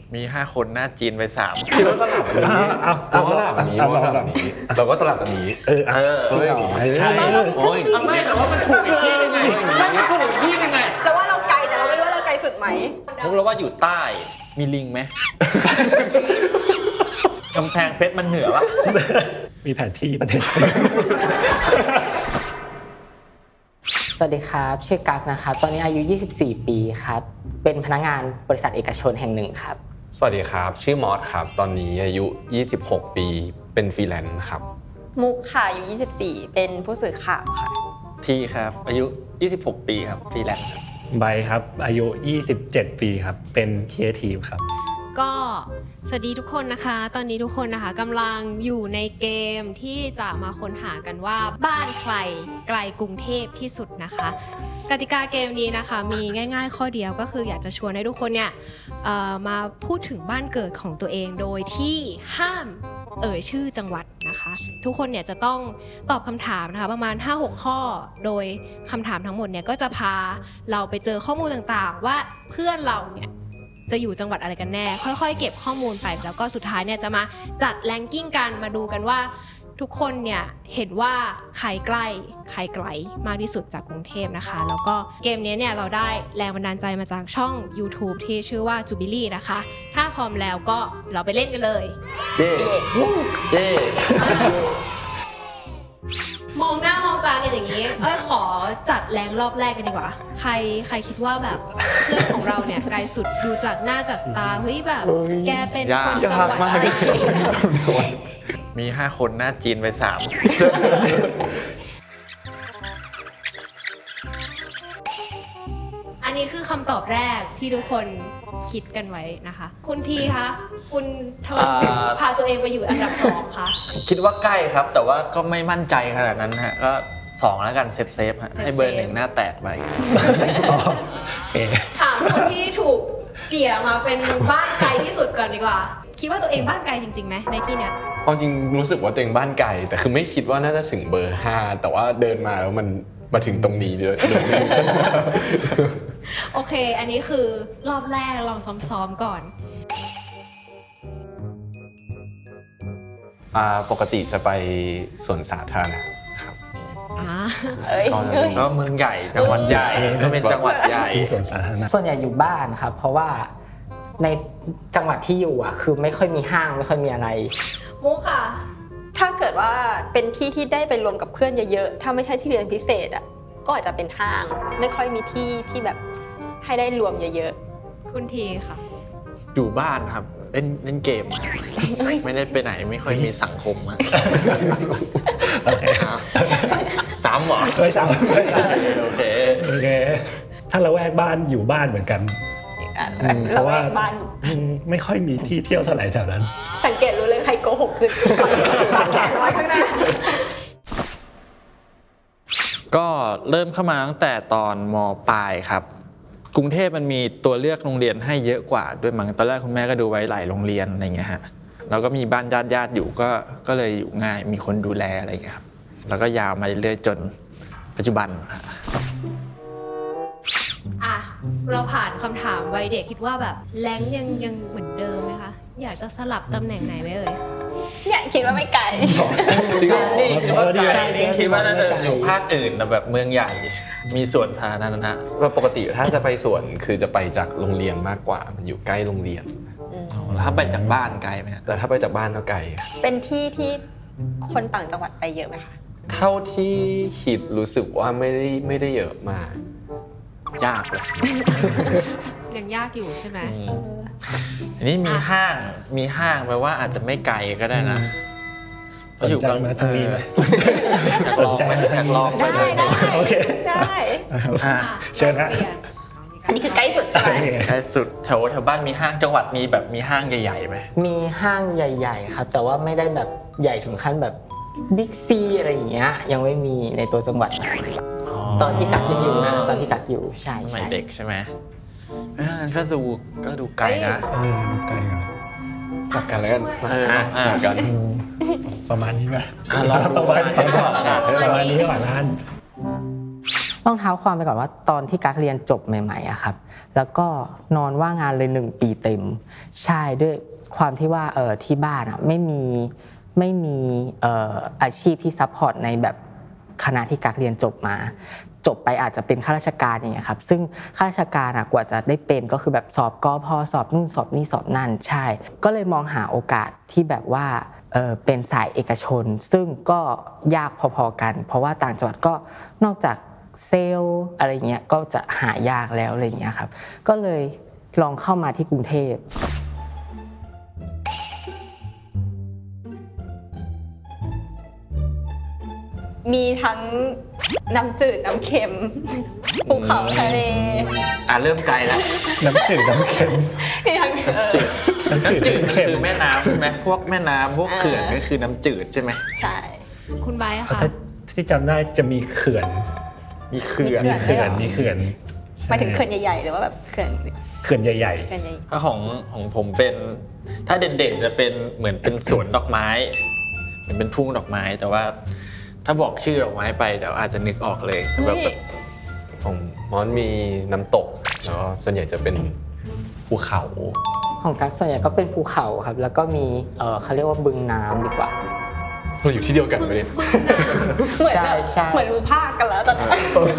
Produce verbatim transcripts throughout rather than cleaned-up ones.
มีห้าคนหน้าจีนไปสามคิดว่าสลับแบบนี้เราก็สลับแบบนี้เราก็สลับแบบนี้เราก็สลับแบบนี้เออเออใช่โอ้ยไม่แต่ว่ามันถูกอีกที่นึงไงมันถูกอีกที่นึงไงแต่ว่าเราไกลแต่เราไม่รู้ว่าเราไกลสุดไหมมุกเราว่าอยู่ใต้มีลิงไหมกำแพงเพชรมันเหนือวะมีแผนที่ประเทศสวัสดีครับชื่อกั๊กนะครับตอนนี้อายุยี่สิบสี่ปีครับเป็นพนักงานบริษัทเอกชนแห่งหนึ่งครับสวัสดีครับชื่อมอสครับตอนนี้อายุยี่สิบหกปีเป็นฟรีแลนซ์ครับมุกค่ะอายุยี่สิบสี่เป็นผู้สื่อข่าวค่ะทีครับอายุยี่สิบหกปีครับฟรีแลนซ์ใบครับอายุยี่สิบเจ็ดปีครับเป็นครีเอทีฟครับก็สวัสดีทุกคนนะคะตอนนี้ทุกคนนะคะกำลังอยู่ในเกมที่จะมาค้นหากันว่าบ้านใครไกลกรุงเทพที่สุดนะคะกติกาเกมนี้นะคะมีง่ายๆข้อเดียวก็คืออยากจะชวนให้ทุกคนเนี่ยมาพูดถึงบ้านเกิดของตัวเองโดยที่ห้ามเอ่ยชื่อจังหวัดนะคะทุกคนเนี่ยจะต้องตอบคำถามนะคะประมาณ ห้าหก ข้อโดยคำถามทั้งหมดเนี่ยก็จะพาเราไปเจอข้อมูลต่างๆว่าเพื่อนเราเนี่ยจะอยู่จังหวัดอะไรกันแน่ค่อยๆเก็บข้อมูลไปแล้วก็สุดท้ายเนี่ยจะมาจัดแรงกิ้งกันมาดูกันว่าทุกคนเนี่ยเห็นว่าใครใกล้ใครไกลมากที่สุดจากกรุงเทพนะคะแล้วก็เกมนี้เนี่ยเราได้แรงบันดาลใจมาจากช่อง YouTube ที่ชื่อว่า Jubilee นะคะถ้าพร้อมแล้วก็เราไปเล่นกันเลยเย้เย้มองหน้ามองตากันอย่างนี้เอ้ยขอจัดแรงรอบแรกกันดีกว่าใครใครคิดว่าแบบเพื่อนของเราเนี่ยไกลสุดดูจากหน้าจากตาเฮ้ยแบบแกเป็นคนจังหวัดอะไรมีห้าคนหน้าจีนไปสามอันนี้คือคำตอบแรกที่ทุกคนคิดกันไว้นะคะคุณทีคะคุณทำไมพาตัวเองไปอยู่อันดับสองคะคิดว่าใกล้ครับแต่ว่าก็ไม่มั่นใจขนาดนั้นฮะก็สองแล้วกันเซฟเซฟฮะให้เบอร์หนึ่งหน้าแตกไปถามคนที่ถูกเกี่ยมาเป็นบ้านไกลที่สุดก่อนดีกว่าคิดว่าตัวเองบ้านไกลจริงๆไหมในที่เนี้ยความจริงรู้สึกว่าตัวเองบ้านไกลแต่คือไม่คิดว่าน่าจะถึงเบอร์ห้าแต่ว่าเดินมาแล้วมันมาถึงตรงนี้เลยโอเคอันนี้คือรอบแรกลองซ้อมๆก่อนปกติจะไปสวนสาธารณะครับก็เมืองใหญ่จังหวัดใหญ่ก็เป็นจังหวัดใหญ่สวนสาธารณะส่วนใหญ่อยู่บ้านครับเพราะว่าในจังหวัดที่อยู่อ่ะคือไม่ค่อยมีห้างไม่ค่อยมีอะไรมุกค่ะถ้าเกิดว่าเป็นที่ที่ได้ไปรวมกับเพื่อนเยอะๆถ้าไม่ใช่ที่เรียนพิเศษอ่ะก็อาจจะเป็นห้างไม่ค่อยมีที่ที่แบบให้ได้รวมเยอะๆคุณทีค่ะอยู่บ้านครับเล่นเล่นเกมไม่ได้ไปไหนไม่ค่อยมีสังคมอะโอเคซ้ำเหรอไม่ซ้ำโอเคโอเคถ้าละแวกบ้านอยู่บ้านเหมือนกันเพราะว่าไม่ค่อยมีที่เที่ยวเท่าไหร่แถวนั้นสังเกตรู้เลยใครโกหกคือตาแข็งน้อยข้างหน้าก็เริ่มเข้ามาตั้งแต่ตอนม.ปลายครับกรุงเทพมันมีตัวเลือกโรงเรียนให้เยอะกว่าด้วยมั้งตอนแรกคุณแม่ก็ดูไว้หลายโรงเรียนอะไรเงี้ยฮะแล้วก็มีบ้านญาติญาติอยู่ก็ก็เลยอยู่ง่ายมีคนดูแลอะไรเงี้ยครับแล้วก็ยาวมาเรื่อยจนปัจจุบันอ่ะเราผ่านคำถามวัยเด็กคิดว่าแบบแรงยังยังเหมือนเดิมไหมคะอยากจะสลับตำแหน่งไหนไหมเอ่ยเนี่ยคิดว่าไม่ไกลจริงนี่คิดว่าไกลนี่คิดว่าน่าจะอยู่ภาคอื่นแบบเมืองใหญ่มีสวนสาธารณะว่าปกติถ้าจะไปสวนคือจะไปจากโรงเรียนมากกว่ามันอยู่ใกล้โรงเรียนถ้าไปจากบ้านไกลไหมแต่ถ้าไปจากบ้านก็ไกลเป็นที่ที่คนต่างจังหวัดไปเยอะไหมคะเท่าที่คิดรู้สึกว่าไม่ได้ไม่ได้เยอะมากยากเลยยังยากอยู่ใช่ไหมอันนี้มีห้างมีห้างแปลว่าอาจจะไม่ไกลก็ได้นะสนใจมาทางนี้ไหมสนใจอยากลองได้ได้โอเคได้เชิญนะอันนี้คือใกล้สุดใช่ไหมใกล้สุดแถวแถวบ้านมีห้างจังหวัดมีแบบมีห้างใหญ่ๆไหมมีห้างใหญ่ๆครับแต่ว่าไม่ได้แบบใหญ่ถึงขั้นแบบบิ๊กซีอะไรอย่างเงี้ยยังไม่มีในตัวจังหวัดตอนที่กัดยังอยู่นะตอนที่กัดอยู่ใช่สมัยเด็กใช่ไหมก็ดูก็ดูไกลนะไกลกันจับกันแล้วกันจับกันประมาณนี้ไหมลองประมาณนี้ประมาณนี้ก่อนนั่นต้องเท้าความไปก่อนว่าตอนที่กั๊กเรียนจบใหม่ๆอะครับแล้วก็นอนว่างงานเลยหนึ่งปีเต็มใช่ด้วยความที่ว่าเออที่บ้านอะไม่มีไม่มีเอ่ออาชีพที่ซัพพอร์ตในแบบคณะที่กั๊กเรียนจบมาจบไปอาจจะเป็นข้าราชการอย่างเงี้ยครับซึ่งข้าราชการอะกว่าจะได้เป็นก็คือแบบสอบกพสอบนู่นสอบนี่สอบนั่นใช่ก็เลยมองหาโอกาสที่แบบว่าเออเป็นสายเอกชนซึ่งก็ยากพอๆกันเพราะว่าต่างจังหวัดก็นอกจากเซลล์อะไรเงี้ยก็จะหายากแล้วอะไรเงี้ยครับก็เลยลองเข้ามาที่กรุงเทพมีทั้งน้ำจืดน้ำเค็มภูเขาทะเลอ่ะเริ่มไกลแล้วน้ำจืดน้ำเค็มมีทั้งจืดน้ำจืดคือแม่น้ำใช่ไหมพวกแม่น้ำพวกเขื่อนก็คือน้ำจืดใช่ไหมใช่คุณไบร์ทค่ะที่จำได้จะมีเขื่อนมีเขื่อนมีเขื่อนมีเขื่อนหมายถึงเขื่อนใหญ่ๆหรือว่าแบบเขื่อนเขื่อนใหญ่ๆถ้าของของผมเป็นถ้าเด่นๆจะเป็นเหมือนเป็นสวนดอกไม้เหมือนเป็นทุ่งดอกไม้แต่ว่าถ้าบอกชื่อดอกไม้ไปเดี๋ยวอาจจะนึกออกเลยแบบของมอนมีน้ำตกแล้วส่วนใหญ่จะเป็นภูเขาของกั๊กส่วนใหญ่ก็เป็นภูเขาครับแล้วก็มีเออเขาเรียกว่าบึงน้ำดีกว่าเราอยู่ที่เดียวกันเลยใช่ใช่เหมือนมือภาคกันแล้วตอนนี้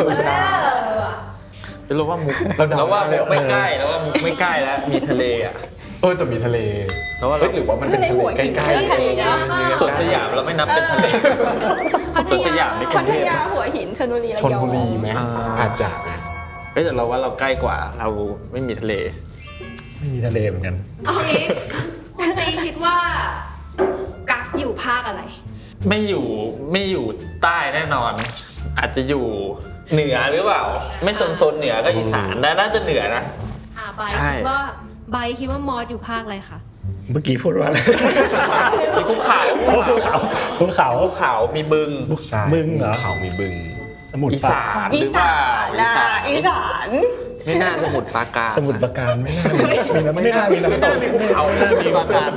เราว่ามุกเราว่ามุกไม่ใกล้แล้วว่ามุกไม่ใกล้แล้วมีทะเลอ่ะเออแต่มีทะเลแล้วว่าหรือว่ามันเป็นทะเลใกล้ๆสวนสยามเราไม่นับเป็นทะเลสวนสยามในกรุงเทพพัทยาหัวหินชลบุรีระยองชลบุรีไหมอาจจะนะแต่เราว่าเราใกล้กว่าเราไม่มีทะเลไม่มีทะเลเหมือนกันเอางี้คุณตีคิดว่ากั๊กอยู่ภาคอะไรไม่อยู่ไม่อยู่ใต้แน่นอนอาจจะอยู่เหนือหรือเปล่าไม่โซนๆเหนือก็อีสานน่าจะเหนือนะอ่าใบคิดว่าใบคิดว่ามอสอยู่ภาคอะไรคะเมื่อกี้พูดว่าอะไรมีภูเขาภูเขาภูเขาภูเขามีบึงบึงเหรอเขามีบึงสมุทรอีสานอีสานอีสานไม่น่าสมุทรปราการสมุทรปราการไม่น่ามีน้ำไม่น่ามีน้ำตกมีภูเขาไม่น่ามีปราการ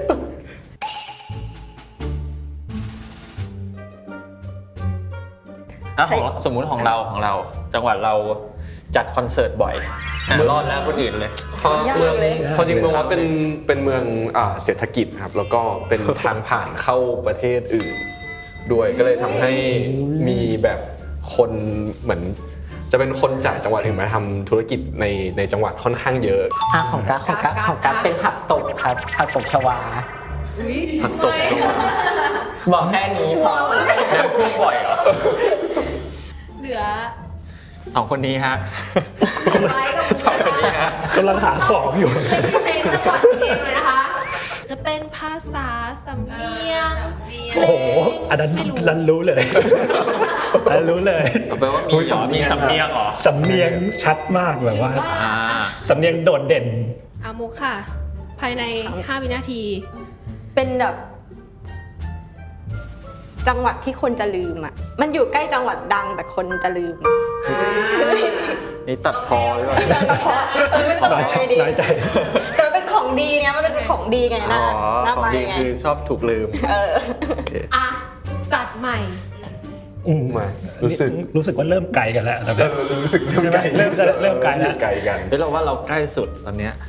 ของสมมุติของเราของเราจังหวัดเราจัดคอนเสิร์ตบ่อยรอดแล้วคนอื่นเลยเมืองเขาจริงเมืองว่าเป็นเป็นเมืองเศรษฐกิจครับแล้วก็เป็นทางผ่านเข้าประเทศอื่นด้วยก็เลยทำให้มีแบบคนเหมือนจะเป็นคนจากจังหวัดอื่นมาทำธุรกิจในในจังหวัดค่อนข้างเยอะอ่ะของกั๊กของกั๊กของกั๊กเป็นผักตบครับผักตบชวาผักตบบอกแค่นี้พอน้ำท่วมบ่อยเหรอเหลือสองคนนี้ฮะสองคนนี้ฮะกำลังหาของอยู่เซนเซนจังหวัดเองเลยนะคะจะเป็นภาษาสำเนียงโอ้โหอันนั้นรันรู้เลยรันรู้เลยแปลว่ามีมีสำเนียงเหรอสำเนียงชัดมากแบบว่าสำเนียงโดดเด่นอามุกค่ะภายในห้าวินาทีเป็นแบบจังหวัดที่คนจะลืมอ่ะมันอยู่ใกล้จังหวัดดังแต่คนจะลืมนี่ตัดพอหรือเปล่าตัดพอเออไม่ต้องใจดีแต่เป็นของดีไงมันเป็นของดีไงนะของดีคือชอบถูกลืมเอออ่ะจัดใหม่อืมรู้สึกรู้สึกว่าเริ่มไกลกันแล้วรู้สึกเริ่มไกลเริ่มเริ่มไกลแล้วไกลกันเฮ้ยเราว่าเราใกล้สุดตอนเนี้ย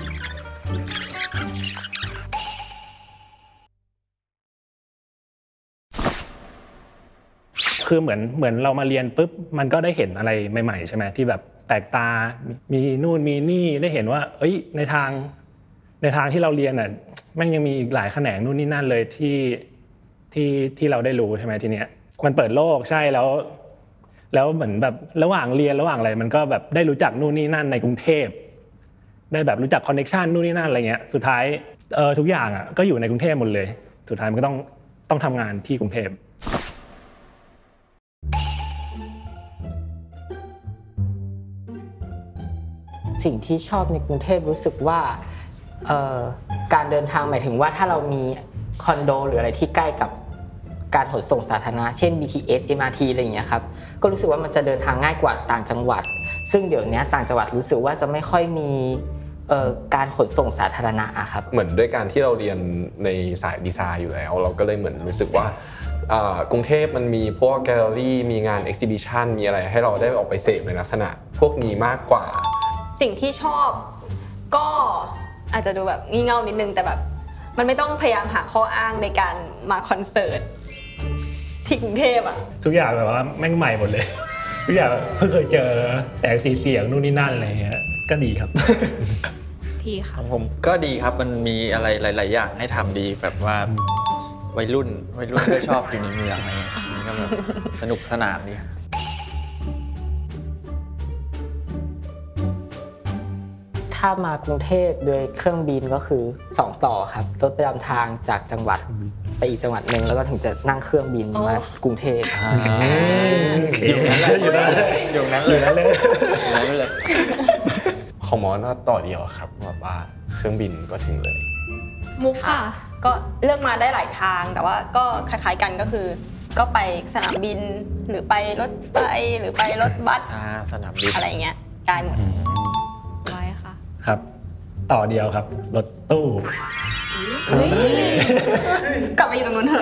คือเหมือนเหมือนเรามาเรียนปุ๊บมันก็ได้เห็นอะไรใหม่ๆใช่ไหมที่แบบแปลกตามีนู่นมีนี่ได้เห็นว่าเอ้ยในทางในทางที่เราเรียนอ่ะมันยังมีอีกหลายแขนงนู่นนี่นั่นเลยที่ที่ที่เราได้รู้ใช่ไหมทีเนี้ยมันเปิดโลกใช่แล้วแล้วเหมือนแบบระหว่างเรียนระหว่างอะไรมันก็แบบได้รู้จักนู่นนี่นั่นในกรุงเทพได้แบบรู้จักคอนเนคชันนู่นนี่นั่นอะไรเงี้ยสุดท้ายเออทุกอย่างอ่ะก็อยู่ในกรุงเทพหมดเลยสุดท้ายมันก็ต้องต้องทำงานที่กรุงเทพสิ่งที่ชอบในกรุงเทพรู้สึกว่าการเดินทางหมายถึงว่าถ้าเรามีคอนโดหรืออะไรที่ใกล้กับการขนส่งสาธารณะเช่น บี ที เอส เอ็ม อาร์ ที อะไรอย่างเงี้ยครับก็รู้สึกว่ามันจะเดินทางง่ายกว่าต่างจังหวัดซึ่งเดี๋ยวนี้ต่างจังหวัดรู้สึกว่าจะไม่ค่อยมีการขนส่งสาธารณะอะครับเหมือนด้วยการที่เราเรียนในสายดีไซน์อยู่แล้วเราก็เลยเหมือนรู้สึกว่ากรุงเทพมันมีพวกแกลเลอรี่มีงานเอ็กซิบิชันมีอะไรให้เราได้ออกไปเสพในลักษณะพวกนี้มากกว่าสิ่งที่ชอบก็อาจจะดูแบบงี่เง่านิดนึงแต่แบบมันไม่ต้องพยายามหาข้ออ้างในการมาคอนเสิร์ตที่กรุงเทพอะทุกอย่างแบบว่าแม่งใหม่หมดเลยทุกอย่างเพิ่งเคยเจอแสงสีเสียงนู่นนี่นั่นอะไรเงี้ยก็ดีครับทีค่ะผมก็ดีครับมันมีอะไรหลายๆอย่างให้ทำดีแบบว่าวัยรุ่นวัยรุ่นก็ชอบอยู่ในเมืองอะไรเงี้ยก็แบบสนุกสนานดีถ้ามากรุงเทพโดยเครื่องบินก็คือสองต่อครับรถประจำทางจากจังหวัดไปอีกจังหวัดหนึ่งแล้วก็ถึงจะนั่งเครื่องบินมากรุงเทพอยู่นั้นเลยอยู่นั้นเลยอยู่นั้นเลยอยู่นั้นเลยของหมอน่าต่อเดียวครับแบบว่าเครื่องบินก็ถึงเลยมุกค่ะก็เลือกมาได้หลายทางแต่ว่าก็คล้ายๆกันก็คือก็ไปสนามบินหรือไปรถไฟหรือไปรถบัสสนามบินอะไรเงี้ยได้หมดไว้ค่ะครับต่อเดียวครับรถตู้กลับไปอยู่ตรงนู้นเถอะ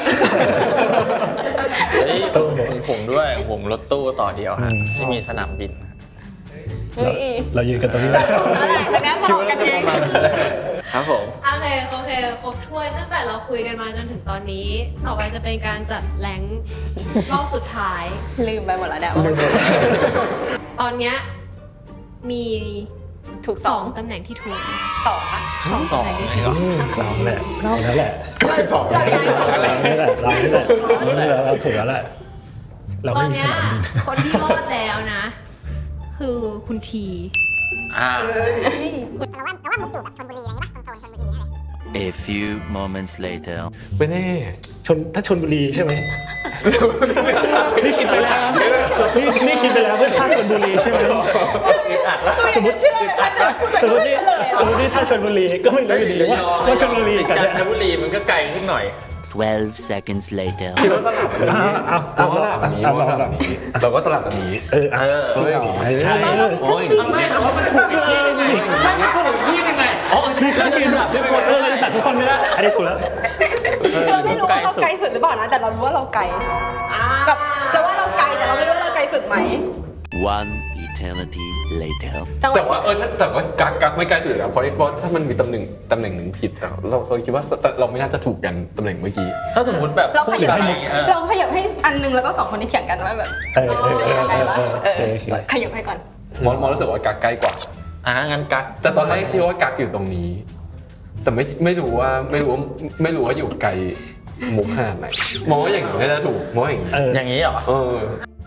ตู้ผมด้วยผมรถตู้ต่อเดียวฮะที่มีสนามบินเรายืนกันตรงนี้แล้วแล้วแน่สอบกันเองครับผมโอเคโอเคครบถ้วนตั้งแต่เราคุยกันมาจนถึงตอนนี้ต่อไปจะเป็นการจัดแรงรอบสุดท้ายลืมไปหมดแล้วเนี่ยตอนเนี้ยมีถูกสองตำแหน่งที่ถูกสองค่ะสองตำแหน่งที่ถูกเราแหละเราแล้วแหละสองแล้วเรานี่แหละเรานี่แหละเราถูกแล้วแหละตอนเนี้ยคนที่รอดแล้วนะคือคุณทีอ่าแต่ว่าแต่ว่ามุกอยู่แบบชลบุรีอะไรป่ะโซนชลบุรีอะไร A few moments later ไม่แน่ชนถ้าชลบุรีใช่ไหมนี่คิดไปแล้วนี่นี่คิดไปแล้วว่าถ้าชลบุรีใช่ไหมสมมติสมมตินี่สมมตินี่ถ้าชลบุรีก็ไม่รู้อยู่ดีว่าว่าชลบุรีกับจันทบุรีมันก็ไกลขึ้นหน่อย twelve seconds later คิดว่าสลับแบบนี้เราก็สลับแบบนี้เราก็สลับแบบนี้เราก็สลับแบบนี้เออเออใช่โอ้ยไม่แต่ว่ามันถูกอีกที่นึงไงมันถูกอีกที่นึงไงอ๋อคือเครื่องบินแบบทุกคนเออตัดทุกคนไม่ได้อันนี้ถูกแล้วเราไม่รู้ว่าเราไกลสุดหรือเปล่านะแต่เรารู้ว่าเราไกลแบบเราว่าเราไกลแต่เราไม่รู้ว่าเราไกลสุดไหม one eternity later แต่ว่าเออแต่ว่ากักกักไม่ไกลสุดนะเพราะเพราะถ้ามันมีตำแหน่งตำแหน่งหนึ่งผิดแต่เราเราคิดว่าเราไม่น่าจะถูกกันตำแหน่งเมื่อกี้ถ้าสมมติแบบเราขยับให้เราขยับให้อันนึงแล้วก็สองคนนี้เถียงกันว่าแบบเออเออเออเออขยับให้ก่อนมองมองรู้สึกว่ากักใกล้กว่าอ่างั้นกักแต่ตอนแรกคิดว่ากักอยู่ตรงนี้แต่ไม่ไม่รู้ว่าไม่รู้ไม่รู้ว่าอยู่ไกลมุกขนาดไหนมองว่าอย่างนี้น่าจะถูกมองอย่างนี้อย่างนี้เหรอเออ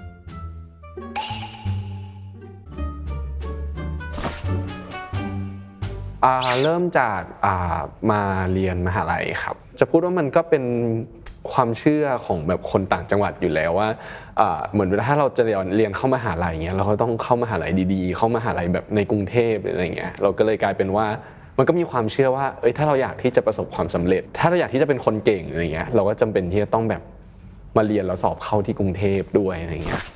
เริ่มจากมาเรียนมหาลัยครับจะพูดว่ามันก็เป็นความเชื่อของแบบคนต่างจังหวัดอยู่แล้วว่าเหมือนเวลาถ้าเราจะเรียนเรียนเข้ามหาลัยเงี้ยเราก็ต้องเข้ามหาลัยดีๆเข้ามหาลัยแบบในกรุงเทพอะไรเงี้ยเราก็เลยกลายเป็นว่ามันก็มีความเชื่อว่าเอ้ยถ้าเราอยากที่จะประสบความสำเร็จถ้าเราอยากที่จะเป็นคนเก่งอะไรเงี้ยเราก็จำเป็นที่จะต้องแบบมาเรียนแล้วสอบเข้าที่กรุงเทพด้วยอะไรเงี้ย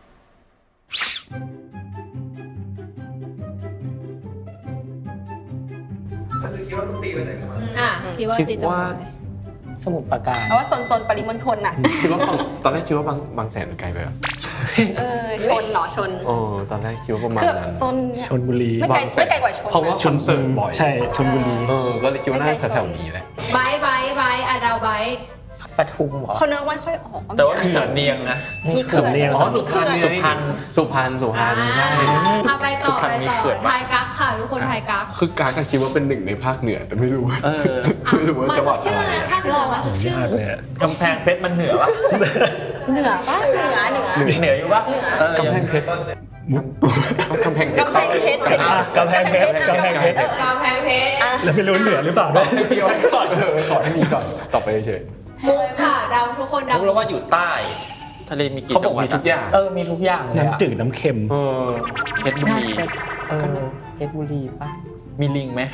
คิดว่าตีไปไหนกันมาอ่ะคิดว่าตีจะมาสมุทรปราการเพราะว่าโซนๆปริมณฑลน่ะคิดว่าตอนแรกคิดว่าบางบางแสนไกลไปอ่ะเออชนหนอชนอ๋อตอนแรกคิดว่าประมาณนั้นโซนชลบุรีไม่ไกลไม่ไกลกว่าชนเพราะว่าชนเสิร์ฟบ่อยใช่ชลบุรีเออก็เลยคิดว่าน่าจะแถวนี้แหละไบไบไบอะดาวไบปทุมเหรอเขาเนื้อไม่ค่อยออกแต่ว่ามีสำเนียงนะมีเขื่อนอ๋อสุพรรณสุพรรณสุพรรณสุพรรณใช่เอาไปต่อไปต่อไทยกั๊กค่ะทุกคนไทยกั๊กคือกั๊กคิดว่าเป็นหนึ่งในภาคเหนือแต่ไม่รู้ไม่รู้ว่าจังหวัดอะไรภาคเหนือมาสักชื่อกำแพงเพชรมันเหนือปะเหนือปะเหนือเหนือเหนืออยู่ปะกำแพงเพชรกำแพงเพชรกำแพงเพชรกำแพงเพชรกำแพงเพชรกำแพงเพชรแล้วไม่รู้เหนือหรือเปล่าด้วยก่อนขอให้มีก่อนต่อไปเฉยมุกค่ะดาวทุกคนดาวมุกแล้วว่าอยู่ใต้ทะเลมีกี่จังหวัดมีทุกอย่างเออมีทุกอย่างเลยน้ำจืดน้ำเค็มเออเพชรบุรีเออเพชรบุรีป่ะมีลิงไหม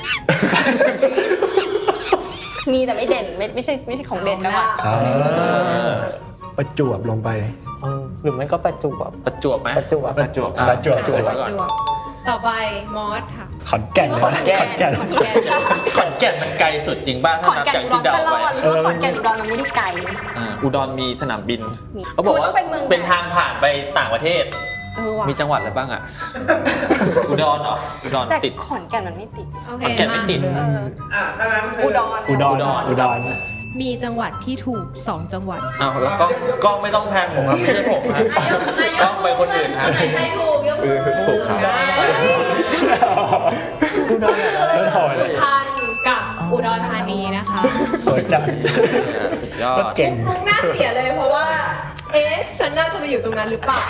มีแต่ไม่เด่นไม่ไม่ใช่ไม่ใช่ของเด่นจังหวัดประจวบลงไปหรือไม่ก็ประจวบประจวบไหมประจวบประจวบประจวบประจวบต่อไปมอสค่ะขอนแก่นขอนแก่นขอนแก่นขอนแก่นขอนแก่นมันไกลสุดจริงบ้างขถ้าอนนับแก่นจากอุดที่รเดาแต่เราไว้อะรู้สึกว่าขอนแก่นอุดรมันไม่ได้ไกลอ่าอุดรมีสนามบินมีเขาบอกว่าคุณก็เป็นเมืองเป็นทางผ่านไปต่างประเทศเออว่ะมีจังหวัดอะไรบ้างอ่ะ อุดรเหรออุดรแต่ติดขอนแก่นมันไม่ติดโอเคขอนแก่นไม่ติดเอออุดรอุดรอุดรอุดรมีจังหวัดที่ถูกสองจังหวัดอ้าวแล้วก็กล้องไม่ต้องแพนผมครับไม่ใช่ผมฮะกล้องไปคนอื่นฮะไม่ถูกยกเออถูกครับอุดรคือสุพรรณกับอุดรธานีนะคะโอ้ยจังสุดยอดก็เก่งมุกน่าเสียเลยเพราะว่า เอ๊ะ ฉันน่าจะไปอยู่ตรงนั้นหรือเปล่า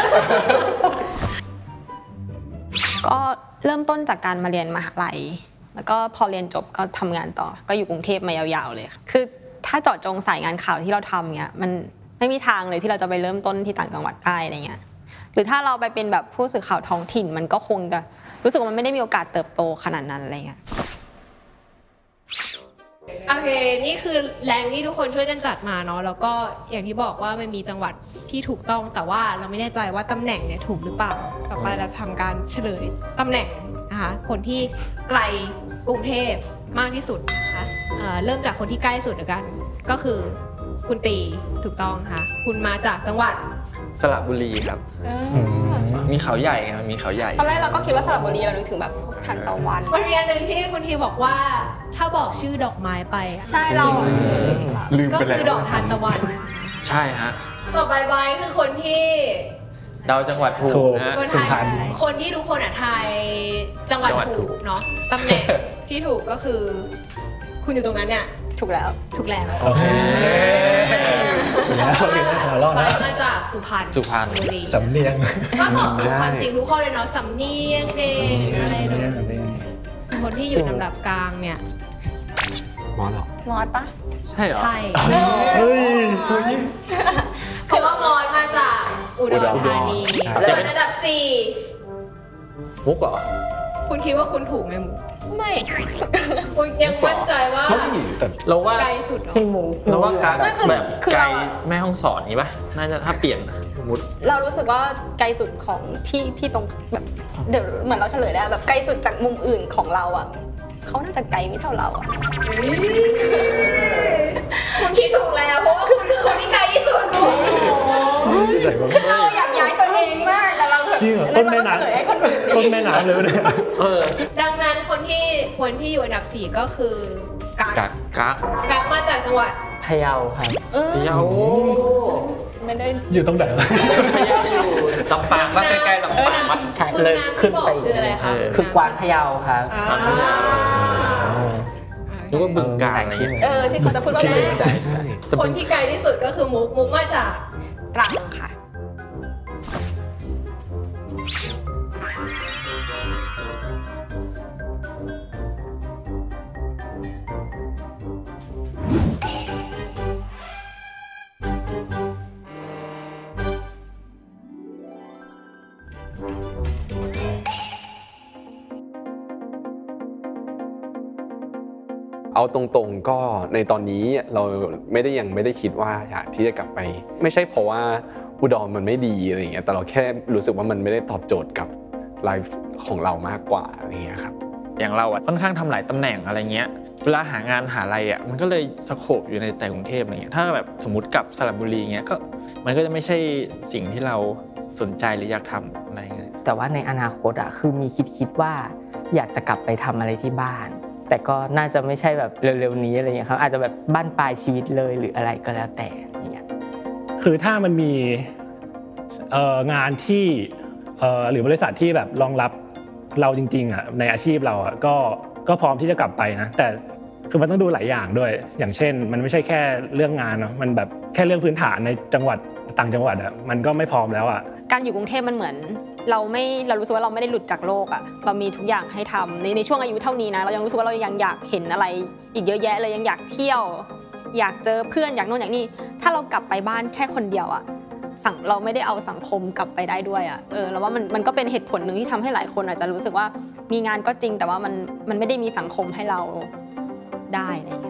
ก็เริ่มต้นจากการมาเรียนมหาลัยแล้วก็พอเรียนจบก็ทำงานต่อก็อยู่กรุงเทพมายาวๆเลยค่ะคือถ้าเจาะจงสายงานข่าวที่เราทำเงี้ยมันไม่มีทางเลยที่เราจะไปเริ่มต้นที่ต่างจังหวัดได้อะไรเงี้ยหรือถ้าเราไปเป็นแบบผู้สื่อข่าวท้องถิ่นมันก็คงจะรู้สึกว่ามันไม่ได้มีโอกาสเติบโตขนาดนั้นอะไรเงี้ยโอเค นี่คือแรงที่ทุกคนช่วยกันจัดมาเนาะ แล้วก็อย่างที่บอกว่ามันมีจังหวัดที่ถูกต้อง แต่ว่าเราไม่แน่ใจว่าตำแหน่งเนี่ยถูกหรือเปล่า ต่อไปเราทำการเฉลยตำแหน่งนะคะ คนที่ไกลกรุงเทพมากที่สุดนะคะเอ่อเริ่มจากคนที่ใกล้สุดแล้วกัน ก็คือคุณตีถูกต้องค่ะ คุณมาจากจังหวัดสระบุรีครับ มีเขาใหญ่ไงมันมีเขาใหญ่ตอนแรกเราก็คิดว่าสระบุรีเรานึกถึงแบบทานตะวันมันมีอันหนึ่งที่คุณทีบอกว่าถ้าบอกชื่อดอกไม้ไปอะใช่เราลืมก็ไปแล้คือวดอกทานตะวันใช่ฮะต่อไปใบคือคนที่เดาจังหวัดถูถูกกนะฮะคนสุไทยพรรณคนที่ทุกคนอ่ะทายจังหวัดจังหวัดถูถูกกเนาะตำแหน่งที่ถูกก็คือ คุณอยู่ตรงนั้นเนี่ยถูกแล้วถูกแล้วโอเคแล้วโอเคหัวเราะใบนะมาจากสุพรรณสุพรรณบุรีสำเนียงก็ตอบถูกความจริงทุกข้อเลยเนาะสำเนียงเองอะไรสำเนียงเนาะสำเนียงคนที่อยู่ลำดับกลางเนี่ยมอสเหรอมอสปะใช่เหรอใช่เฮ้ยเพราะว่ามอสมาจากอุดรธานีอุดรใช่ส่วนอันดับสี่มุกเหรอคุณคิดว่าคุณถูกไหมหมูไม่คุณยังมั่นใจว่าไม่แต่เราว่าไกลสุดเหรอพี่มุกเราว่าการไม่คือแบบคือไกลเราอะแม่ห้องสอนนี้ปะน่าจะถ้าเปลี่ยนสมมติเรารู้สึกว่าไกลสุดของที่ที่ตรงแบบเดี๋ยวเหมือนเราเฉลยได้แบบไกลสุดจากมุมอื่นของเราอ่ะเขาน่าจะไกลไม่เท่าเราอ่ะคุณคิดถูกแล้วเพราะว่าคุณคือคนที่ไกลที่สุดไหนวะคือเราอยากย้ายตัวเองมากแต่เราแบบจริงเหรอต้นแม่น้เราเฉลยให้คนอื่นำต้นแม่น้ำเลยเนี่ยเออดังนั้นคนที่ควรที่อยู่อันดับสี่ก็คือกักกักกักกักมาจากจังหวัดพะเยาครับเออพะเยาไม่ได้อยู่ตรงไหนวะพะเยาอยู่ลำปางว่าใกล้ๆลำปางวะใช่บึงเลยน้ำขึ้ที่นบอกไปคืออะไรคะเออคือกวานพะเยาครับอ่ากวานพะเยา นึกว่าบึงกาฬอะไรอย่างเงี้ยเออที่เขาจะพูดว่าใช่แม่ใช่ใช่คนที่ไกลที่สุดก็คือมุกมุกมาจากตรังค่ะเอาตรงๆก็ในตอนนี้เราไม่ได้ยังไม่ได้คิดว่าอยากที่จะกลับไป ไม่ใช่เพราะว่าอุดรมันไม่ดีอะไรอย่างเงี้ยแต่เราแค่รู้สึกว่ามันไม่ได้ตอบโจทย์กับไลฟ์ของเรามากกว่าอะไรอย่างเงี้ยครับอย่างเราอะค่อนข้างทำหลายตำแหน่งอะไรเงี้ย เวลาหางานหาอะไรอะมันก็เลยสโคปอยู่ในแต่กรุงเทพอะไรเงี้ย ถ้าแบบสมมติกลับสระบุรีเงี้ยก็มันก็จะไม่ใช่สิ่งที่เราสนใจหรืออยากทำอะไรเงี้ยแต่ว่าในอนาคตอ่ะคือมีคิดคิดว่าอยากจะกลับไปทำอะไรที่บ้าน แต่ก็น่าจะไม่ใช่แบบเร็วๆนี้อะไรเงี้ยครับอาจจะแบบบ้านปลายชีวิตเลยหรืออะไรก็แล้วแต่อย่างเงี้ยคือถ้ามันมีเอ่องานที่เอ่อหรือบริษัทที่แบบรองรับเราจริงๆอ่ะในอาชีพเราอ่ะก็ก็พร้อมที่จะกลับไปนะแต่คือมันต้องดูหลายอย่างด้วยอย่างเช่น มันไม่ใช่แค่เรื่องงานเนาะมันแบบแค่เรื่องพื้นฐานในจังหวัดต่างจังหวัดอ่ะมันก็ไม่พร้อมแล้วอ่ะการอยู่กรุงเทพมันเหมือน เราไม่เรารู้สึกว่าเราไม่ได้หลุดจากโลกอะเรามีทุกอย่างให้ทำในในช่วงอายุเท่านี้นะเรายังรู้สึกว่าเรายังอยากเห็นอะไรอีกเยอะแยะเลยยังอยากเที่ยว อยากเจอเพื่อนอยากโน่นอย่างนี้ถ้าเรากลับไปบ้านแค่คนเดียวอะสังเราไม่ได้เอาสังคมกลับไปได้ด้วยอะเออแล้วว่ามันมันก็เป็นเหตุผลหนึ่งที่ทำให้หลายคนอาจจะรู้สึกว่ามีงานก็จริงแต่ว่ามันมันไม่ได้มีสังคมให้เราได้อะไรอย่างเงี้ย